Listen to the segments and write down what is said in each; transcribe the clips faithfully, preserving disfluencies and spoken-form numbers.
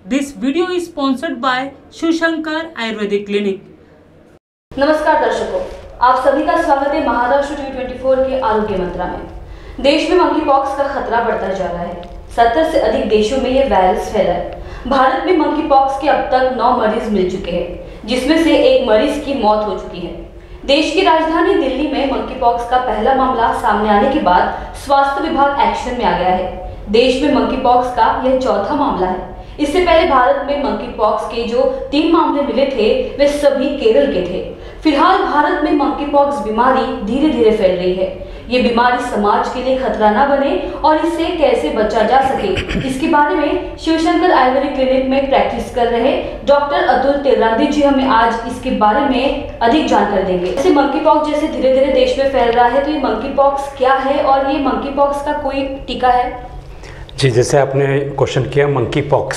This video is sponsored by Shivshankar Ayurvedic Clinic. नमस्कार दर्शकों, आप सभी का स्वागत है महाराष्ट्र टी ट्वेंटी फोर के आरोग्य मंत्रा में। देश में मंकी पॉक्स का खतरा बढ़ता जा रहा है। सत्तर से अधिक देशों में ये वायरस फैला है। भारत में मंकी पॉक्स के अब तक नौ मरीज मिल चुके हैं, जिसमें से एक मरीज की मौत हो चुकी है। देश की राजधानी दिल्ली में मंकी पॉक्स का पहला मामला सामने आने के बाद स्वास्थ्य विभाग एक्शन में आ गया है। देश में मंकी पॉक्स का यह चौथा मामला है। इससे पहले भारत में मंकी पॉक्स के जो तीन मामले मिले थे वे सभी केरल के थे। फिलहाल भारत में मंकी पॉक्स बीमारी धीरे धीरे फैल रही है। ये बीमारी समाज के लिए खतरा न बने और इससे कैसे बचा जा सके, इसके बारे में शिवशंकर आयुर्वेदिक क्लिनिक में प्रैक्टिस कर रहे डॉक्टर अतुल तिर्रांदी जी हमें आज इसके बारे में अधिक जानकारी देंगे। जैसे मंकी पॉक्स जैसे धीरे धीरे देश में फैल रहा है, तो ये मंकी पॉक्स क्या है और ये मंकी पॉक्स का कोई टीका है? जी, जैसे आपने क्वेश्चन किया मंकी पॉक्स,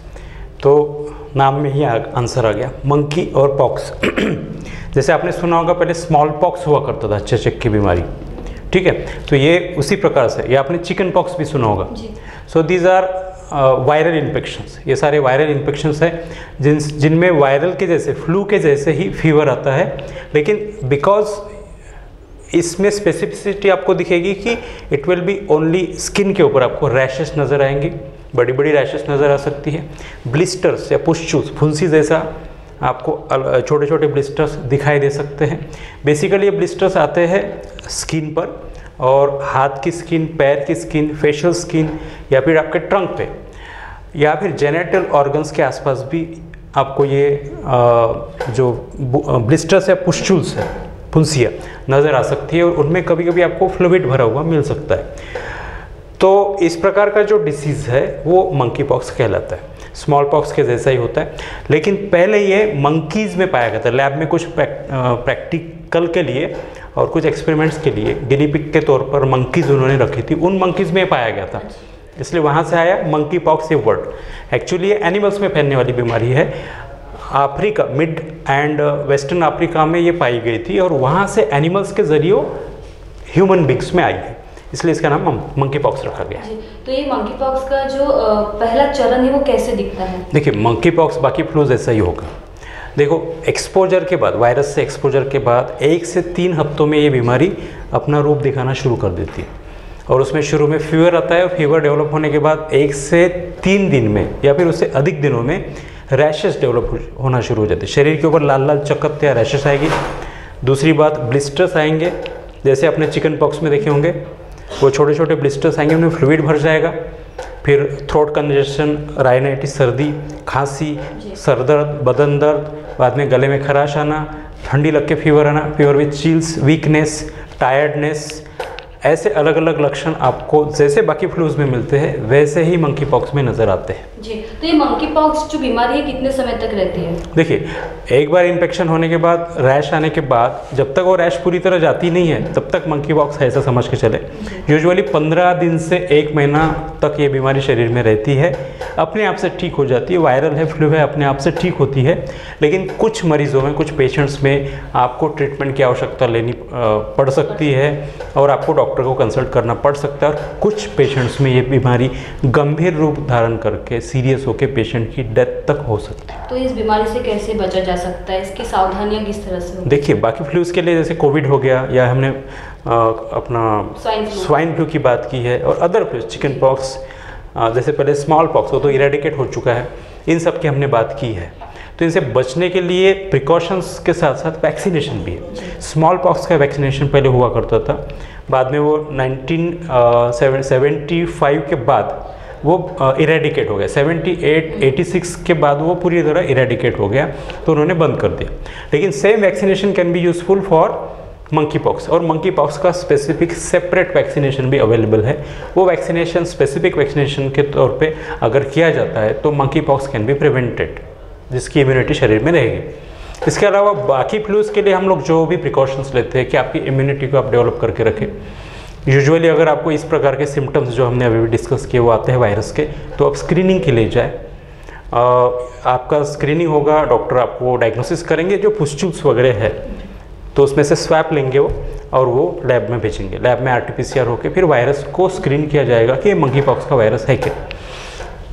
तो नाम में ही आंसर आ गया, मंकी और पॉक्स। जैसे आपने सुना होगा पहले स्मॉल पॉक्स हुआ करता था, चेचक की बीमारी, ठीक है, तो ये उसी प्रकार से, या आपने चिकन पॉक्स भी सुना होगा। So these are viral infections, ये सारे वायरल इन्फेक्शंस हैं जिन जिनमें वायरल के जैसे फ्लू के जैसे ही फीवर आता है, लेकिन बिकॉज इसमें स्पेसिफिसिटी आपको दिखेगी कि it will be only skin के ऊपर आपको रैशेस नज़र आएंगी, बड़ी बड़ी रैशेस नज़र आ सकती है, ब्लिस्टर्स या पुस्चूस, फुंसी जैसा आपको छोटे छोटे ब्लिस्टर्स दिखाई दे सकते हैं। बेसिकली ये ब्लिस्टर्स आते हैं स्किन पर, और हाथ की स्किन, पैर की स्किन, फेशियल स्किन, या फिर आपके ट्रंक पे, या फिर जेनेटल ऑर्गन्स के आसपास भी आपको ये जो ब्लिस्टर्स या पुस्चूल्स है, फुंसियाँ नज़र आ सकती है, और उनमें कभी कभी आपको फ्लूइड भरा हुआ मिल सकता है। तो इस प्रकार का जो डिसीज़ है वो मंकी पॉक्स कहलाता है। स्मॉल पॉक्स के जैसा ही होता है, लेकिन पहले ये मंकीज़ में पाया गया था। लैब में कुछ प्रैक्टिकल के लिए और कुछ एक्सपेरिमेंट्स के लिए गिनी पिग के तौर पर मंकीज़ उन्होंने रखी थी, उन मंकीज़ में पाया गया था, इसलिए वहाँ से आया मंकी पॉक्स ये वर्ड। एक्चुअली ये एनिमल्स में फैलने वाली बीमारी है। Africa, mid and western Africa में ये पाई गई थी, और वहाँ से एनिमल्स के जरिए ह्यूमन बींग्स में आई है, इसलिए इसका नाम मंकी पॉक्स रखा गया है। तो ये मंकी पॉक्स का जो पहला चरण है वो कैसे दिखता है? देखिए, मंकी पॉक्स बाकी फ्लू जैसा ही होगा। देखो, एक्सपोजर के बाद, वायरस से एक्सपोजर के बाद एक से तीन हफ्तों में ये बीमारी अपना रूप दिखाना शुरू कर देती है, और उसमें शुरू में फीवर आता है। फीवर डेवलप होने के बाद एक से तीन दिन में या फिर उससे अधिक दिनों में रैशेस डेवलप होना शुरू हो जाते हैं। शरीर के ऊपर लाल लाल चकत्ते या रैशेस आएगी। दूसरी बात, ब्लिस्टर्स आएंगे, जैसे आपने चिकन पॉक्स में देखे होंगे, वो छोटे छोटे ब्लिस्टर्स आएंगे, उनमें फ्लूइड भर जाएगा। फिर थ्रोट कंजेशन, राइनाइटिस, सर्दी, खांसी, सर दर्द, बदन दर्द, बाद में गले में खराश आना, ठंडी लग के फीवर आना, fever with chills, weakness, tiredness, ऐसे अलग अलग लक्षण आपको जैसे बाकी फ्लूज में मिलते हैं वैसे ही मंकी पॉक्स में नज़र आते हैं। जी, तो ये मंकी पॉक्स जो बीमारी है कितने समय तक रहती है? देखिए, एक बार इन्फेक्शन होने के बाद, रैश आने के बाद, जब तक वो रैश पूरी तरह जाती नहीं है तब तक मंकी पॉक्स है, ऐसा समझ के चले। यूजुअली पंद्रह दिन से एक महीना तक ये बीमारी शरीर में रहती है, अपने आप से ठीक हो जाती है। वायरल है, फ्लू है, अपने आप से ठीक होती है। लेकिन कुछ मरीजों में, कुछ पेशेंट्स में आपको ट्रीटमेंट की आवश्यकता लेनी पड़ सकती है, और आपको डॉक्टर को कंसल्ट करना पड़ सकता है। और कुछ पेशेंट्स में ये बीमारी गंभीर रूप धारण करके सीरियस होकर पेशेंट की डेथ तक हो सकती है। तो इस बीमारी से कैसे बचा जा सकता है? इसकी सावधानियां किस तरह से? देखिए, बाकी फ्लूज के लिए जैसे कोविड हो गया, या हमने आ, अपना स्वाइन फ्लू की बात की है, और अदर फ्लूज, चिकन पॉक्स, जैसे पहले स्मॉल पॉक्स, वो तो इरेडिकेट हो चुका है, इन सब की हमने बात की है। तो इनसे बचने के लिए प्रिकॉशंस के साथ साथ वैक्सीनेशन भी है। स्मॉल पॉक्स का वैक्सीनेशन पहले हुआ करता था, बाद में वो नाइनटीन सेवेंटी फाइव के बाद वो इरेडिकेट हो गया। सेवेंटी एट, एटी सिक्स के बाद वो पूरी तरह इरेडिकेट हो गया, तो उन्होंने बंद कर दिया। लेकिन same vaccination can be useful for monkeypox, और मंकी पॉक्स का स्पेसिफिक सेपरेट वैक्सीनेशन भी अवेलेबल है। वो वैक्सीनेशन स्पेसिफिक वैक्सीनेशन के तौर पे अगर किया जाता है तो monkeypox can be prevented, जिसकी इम्यूनिटी शरीर में रहेगी। इसके अलावा बाकी फ्लूज के लिए हम लोग जो भी प्रिकॉशंस लेते हैं कि आपकी इम्यूनिटी को आप डेवलप करके रखें। यूजुअली अगर आपको इस प्रकार के सिम्टम्स जो हमने अभी भी डिस्कस किए वो आते हैं वायरस के, तो आप स्क्रीनिंग के लिए जाए। आपका स्क्रीनिंग होगा, डॉक्टर आपको डायग्नोसिस करेंगे, जो पुस्चूल्स वगैरह है तो उसमें से स्वैप लेंगे वो, और वो लैब में भेजेंगे। लैब में R T P C R होकर फिर वायरस को स्क्रीन किया जाएगा कि ये मंकी पॉक्स का वायरस है क्या।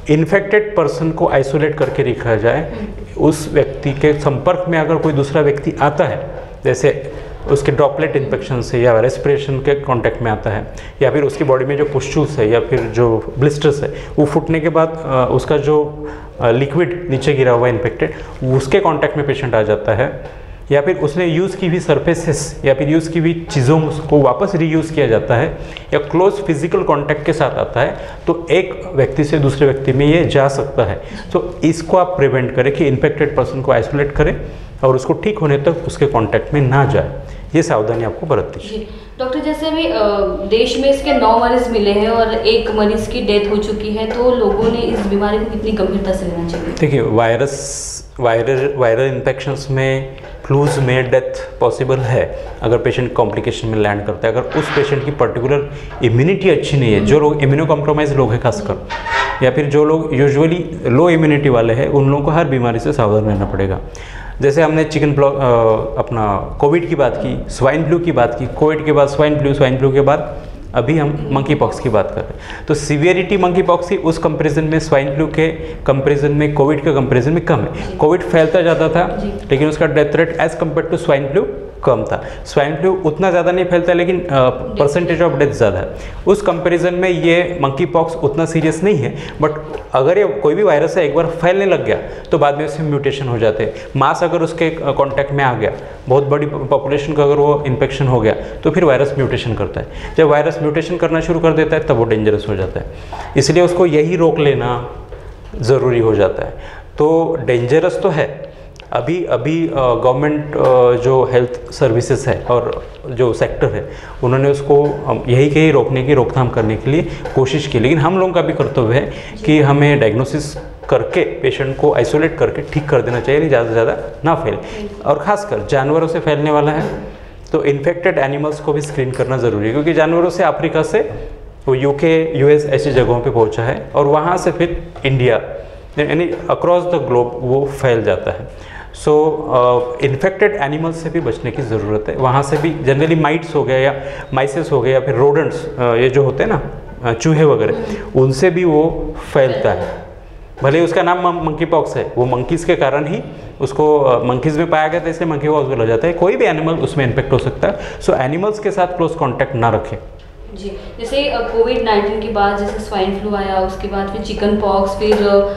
इन्फेक्टेड पर्सन को आइसोलेट करके रखा जाए। उस व्यक्ति के संपर्क में अगर कोई दूसरा व्यक्ति आता है, जैसे उसके ड्रॉपलेट इन्फेक्शन से या रेस्पिरेशन के कांटेक्ट में आता है, या फिर उसकी बॉडी में जो पुस्टूल्स है या फिर जो ब्लिस्टर्स है वो फूटने के बाद उसका जो लिक्विड नीचे गिरा हुआ इन्फेक्टेड उसके कांटेक्ट में पेशेंट आ जाता है, या फिर उसने यूज़ की हुई सरफेसेस या फिर यूज़ की हुई चीज़ों को वापस रीयूज़ किया जाता है, या क्लोज फिजिकल कांटेक्ट के साथ आता है, तो एक व्यक्ति से दूसरे व्यक्ति में ये जा सकता है। तो इसको आप प्रिवेंट करें कि इन्फेक्टेड पर्सन को आइसोलेट करें और उसको ठीक होने तक उसके कांटेक्ट में ना जाए। ये सावधानी आपको बरतनी है। डॉक्टर, जैसे अभी देश में इसके नौ मरीज मिले हैं और एक मरीज की डेथ हो चुकी है, तो लोगों ने इस बीमारी को कितनी गंभीरता से लेना चाहिए? देखिए, वायरस वायरल वायरल इन्फेक्शंस में फ्लूज में डेथ पॉसिबल है अगर पेशेंट कॉम्प्लिकेशन में लैंड करता है, अगर उस पेशेंट की पर्टिकुलर इम्यूनिटी अच्छी नहीं है। जो लोग इम्यूनो कॉम्प्रोमाइज लोग हैं खासकर, या फिर जो लोग यूजुअली लो इम्यूनिटी वाले हैं, उन लोगों को हर बीमारी से सावधान रहना पड़ेगा। जैसे हमने चिकन ब्लॉक अपना कोविड की बात की, स्वाइन फ्लू की बात की, कोविड के बाद स्वाइन फ्लू, स्वाइन फ्लू के बाद अभी हम मंकी पॉक्स की बात कर रहे हैं। तो सीवियरिटी मंकी पॉक्स की उस कंपैरिजन में स्वाइन फ्लू के कंपैरिजन में कोविड के कंपैरिजन में कम है। कोविड फैलता ज़्यादा था लेकिन उसका death rate as compare to swine flu कम था। स्वाइन फ्लू उतना ज़्यादा नहीं फैलता लेकिन परसेंटेज ऑफ डेथ ज़्यादा है। उस कंपैरिजन में ये मंकी पॉक्स उतना सीरियस नहीं है, बट अगर ये कोई भी वायरस है एक बार फैलने लग गया तो बाद में उसमें म्यूटेशन हो जाते हैं। मास अगर उसके कांटेक्ट में आ गया, बहुत बड़ी पॉपुलेशन का अगर वो इन्फेक्शन हो गया, तो फिर वायरस म्यूटेशन करता है। जब वायरस म्यूटेशन करना शुरू कर देता है तब वो डेंजरस हो जाता है। इसलिए उसको यही रोक लेना ज़रूरी हो जाता है। तो डेंजरस तो है। अभी अभी गवर्नमेंट जो हेल्थ सर्विसेज है और जो सेक्टर है, उन्होंने उसको यही कहीं रोकने की रोकथाम करने के लिए कोशिश की, लेकिन हम लोगों का भी कर्तव्य है कि हमें डायग्नोसिस करके पेशेंट को आइसोलेट करके ठीक कर देना चाहिए, ज़्यादा से ज़्यादा ना फैले। और ख़ासकर जानवरों से फैलने वाला है तो इन्फेक्टेड एनिमल्स को भी स्क्रीन करना ज़रूरी है, क्योंकि जानवरों से अफ्रीका से वो यूके, यूएस ऐसी जगहों पे पहुंचा है और वहाँ से फिर इंडिया, यानी अक्रॉस द ग्लोब वो फैल जाता है। सो इन्फेक्टेड एनिमल्स से भी बचने की ज़रूरत है। वहाँ से भी जनरली माइट्स हो गया या माइसेस हो गए या फिर रोडेंट्स, ये जो होते हैं ना चूहे वगैरह, उनसे भी वो फैलता है। भले ही उसका नाम मंकी पॉक्स है, वो मंकीज़ के कारण ही उसको मंकीज़ में पाया गया था, इसलिए मंकी पॉक्स बोला जाता है। कोई भी एनिमल उसमें इन्फेक्ट हो सकता है। सो एनिमल्स के साथ क्लोज कॉन्टैक्ट ना रखें। जी, जैसे कोविड नाइन्टीन के बाद जैसे स्वाइन फ्लू आया, उसके बाद फिर चिकन पॉक्स, फिर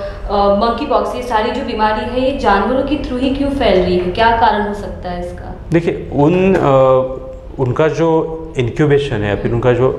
मंकी पॉक्स, ये सारी जो बीमारी है ये जानवरों के थ्रू ही क्यों फैल रही है? क्या कारण हो सकता है इसका? देखिए, उन आ, उनका जो इंक्यूबेशन है या फिर उनका जो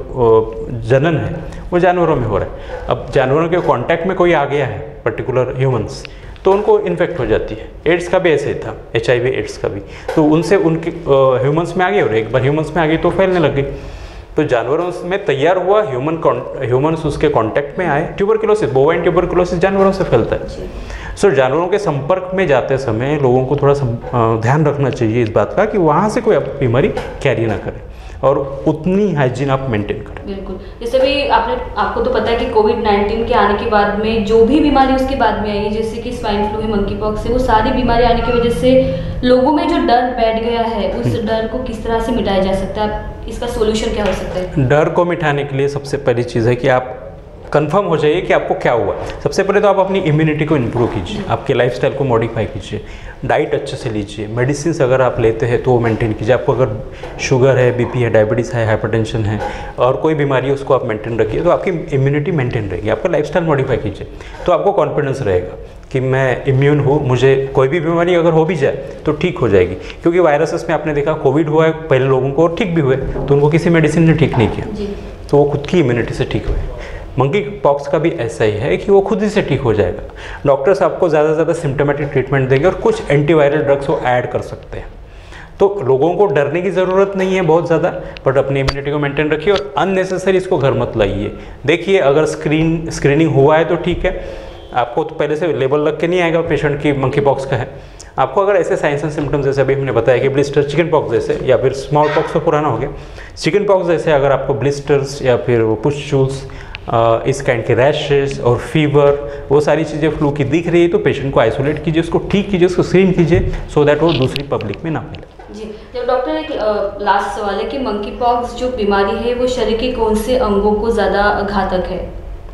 जनन है वो जानवरों में हो रहा है। अब जानवरों के कांटेक्ट में कोई आ गया है पर्टिकुलर ह्यूमंस, तो उनको इन्फेक्ट हो जाती है। एड्स का भी ऐसे ही था, एच आई वी एड्स का भी, तो उनसे उनके ह्यूमंस में आ गई और एक बार ह्यूमंस में आ गई तो फैलने लग गई। तो जानवरों में तैयार हुआ, ह्यूमन ह्यूमन्स उसके कांटेक्ट में आए। ट्यूबरकुलोसिस, बोवाइन ट्यूबरकुलोसिस जानवरों से फैलता है। सो so, जानवरों के संपर्क में जाते समय लोगों को थोड़ा ध्यान रखना चाहिए इस बात का कि वहाँ से कोई बीमारी कैरी ना करे और उतनी हाइजीन आप मेंटेन करें। बिल्कुल, जैसे भी आपने आपको तो पता है कि कोविड नाइन्टीन के आने के बाद में जो भी बीमारी उसके बाद में आई, जैसे कि स्वाइन फ्लू है, मंकी पॉक्स है, वो सारी बीमारी आने की वजह से लोगों में जो डर बैठ गया है, उस डर को किस तरह से मिटाया जा सकता है? इसका सोल्यूशन क्या हो सकता है? डर को मिटाने के लिए सबसे पहली चीज़ है कि आप कंफर्म हो जाइए कि आपको क्या हुआ। सबसे पहले तो आप अपनी इम्यूनिटी को इम्प्रूव कीजिए, आपके लाइफस्टाइल को मॉडिफाई कीजिए, डाइट अच्छे से लीजिए, मेडिसिन अगर आप लेते हैं तो वो मेंटेन कीजिए। आपको अगर शुगर है, बीपी है, डायबिटीज़ है, हाइपरटेंशन है और कोई बीमारी है उसको आप मेंटेन रखिए, तो आपकी इम्यूनिटी मेंटेन रहेगी। आपका लाइफस्टाइल मॉडिफाई कीजिए तो आपको कॉन्फिडेंस रहेगा कि मैं इम्यून हूँ, मुझे कोई भी बीमारी अगर हो भी जाए तो ठीक हो जाएगी। क्योंकि वायरसेस में आपने देखा कोविड हुआ है पहले लोगों को और ठीक भी हुए, तो उनको किसी मेडिसिन ने ठीक नहीं किया, तो वो खुद की इम्यूनिटी से ठीक हुए। मंकी पॉक्स का भी ऐसा ही है कि वो खुद ही से ठीक हो जाएगा। डॉक्टर्स आपको ज़्यादा से ज़्यादा सिम्टोमेटिक ट्रीटमेंट देंगे और कुछ एंटीवायरल ड्रग्स वो ऐड कर सकते हैं। तो लोगों को डरने की ज़रूरत नहीं है बहुत ज़्यादा, बट अपनी इम्यूनिटी को मेंटेन रखिए और अननेसेसरी इसको घर मत लाइए। देखिए, अगर स्क्रीन स्क्रीनिंग हुआ है तो ठीक है, आपको तो पहले से लेबल लग के नहीं आएगा पेशेंट की मंकी पॉक्स का है। आपको अगर ऐसे साइंस एंड सिम्टम्स जैसे अभी हमने बताया कि ब्लिस्टर, चिकन पॉक्स जैसे, या फिर स्मॉल पॉक्स तो पुराना हो गया, चिकन पॉक्स जैसे अगर आपको ब्लिस्टर्स या फिर वो पुस्टूल्स, इस काइंड के रैशेस और फीवर, वो सारी चीज़ें फ्लू की दिख रही है तो पेशेंट को आइसोलेट कीजिए, उसको ठीक कीजिए, उसको स्क्रीन कीजिए सो दैट वो दूसरी पब्लिक में ना फैले। जी, जब डॉक्टर एक लास्ट सवाल है कि मंकी पॉक्स जो बीमारी है वो शरीर के कौन से अंगों को ज़्यादा घातक है?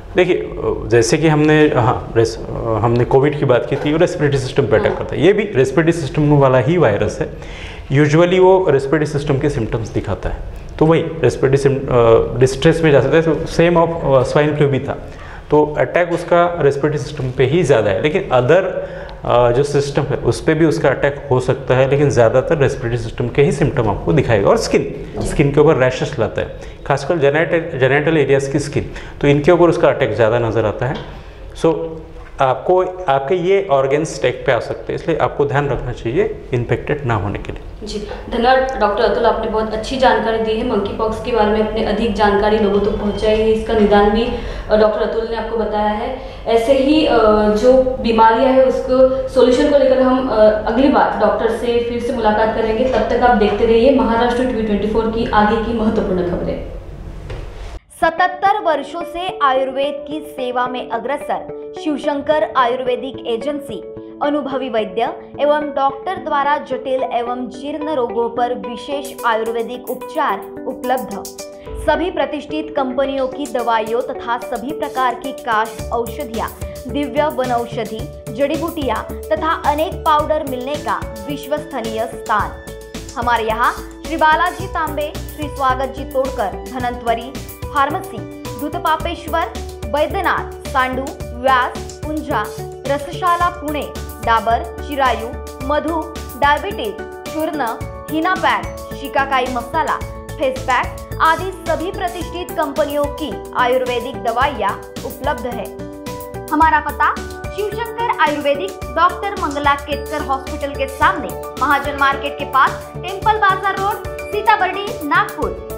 देखिए जैसे कि हमने हाँ रेस, हमने कोविड की बात की थी, रेस्पिरेटरी सिस्टम पे अटैक करता है, ये भी रेस्पिरेटरी सिस्टम वाला ही वायरस है। यूजुअली वो रेस्पिरेटरी सिस्टम के सिम्टम्स दिखाता है, तो वही रेस्पिरेटरी डिस्ट्रेस में जा सकता है। तो सेम ऑफ स्वाइन फ्लू भी था, तो अटैक उसका रेस्पिरेटरी सिस्टम पे ही ज़्यादा है, लेकिन अदर जो सिस्टम है उस पर भी उसका अटैक हो सकता है, लेकिन ज़्यादातर रेस्पिरेटरी सिस्टम के ही सिम्टम आपको दिखाएगा। और स्किन स्किन के ऊपर रैशेस लाता है, खासकर जेनेटल जेनेटल एरियाज की स्किन, तो इनके ऊपर उसका अटैक ज़्यादा नज़र आता है। सो आपको आपके ये ऑर्गेन्स टेक पे आ सकते हैं, इसलिए आपको ध्यान रखना चाहिए इन्फेक्टेड ना होने के लिए। जी धन्यवाद डॉक्टर अतुल, आपने बहुत अच्छी जानकारी दी है मंकी पॉक्स के बारे में, अपने अधिक जानकारी लोगों तक पहुंचाई है। इसका निदान भी डॉक्टर अतुल ने आपको बताया है। ऐसे ही जो बीमारियां हैं उसको सॉल्यूशन को लेकर हम अगली बार डॉक्टर से फिर से मुलाकात करेंगे। तब तक आप देखते रहिए महाराष्ट्र टीवी ट्वेंटी फोर की आगे की महत्वपूर्ण खबरें। सतहत्तर वर्षों से आयुर्वेद की सेवा में अग्रसर शिवशंकर आयुर्वेदिक एजेंसी अनुभवी वैद्य एवं डॉक्टर द्वारा जटिल एवं जीर्ण रोगों पर विशेष आयुर्वेदिक उपचार उपलब्ध। सभी प्रतिष्ठित कंपनियों की दवाइयों तथा सभी प्रकार की काश औषधियाँ, दिव्य वनौषधि, जड़ी बूटियाँ तथा अनेक पाउडर मिलने का विश्वसनीय स्थान। हमारे यहाँ श्री बालाजी तांबे, श्री स्वागत जी तोड़कर, धनंतरी फार्मेसी, दूधपापेश्वर, बैद्यनाथ, सांडू, व्यास, पुंजा, रसशाला पुणे, डाबर, चिरायू, मधु, डायबिटीज, चूर्ण, Hina pack, shikakai masala, face pack आदि सभी प्रतिष्ठित कंपनियों की आयुर्वेदिक दवाइयाँ उपलब्ध है। हमारा पता शिवशंकर आयुर्वेदिक, डॉक्टर मंगला केतकर हॉस्पिटल के सामने, महाजन मार्केट के पास, टेम्पल बाजार रोड, सीताबर्डी, नागपुर।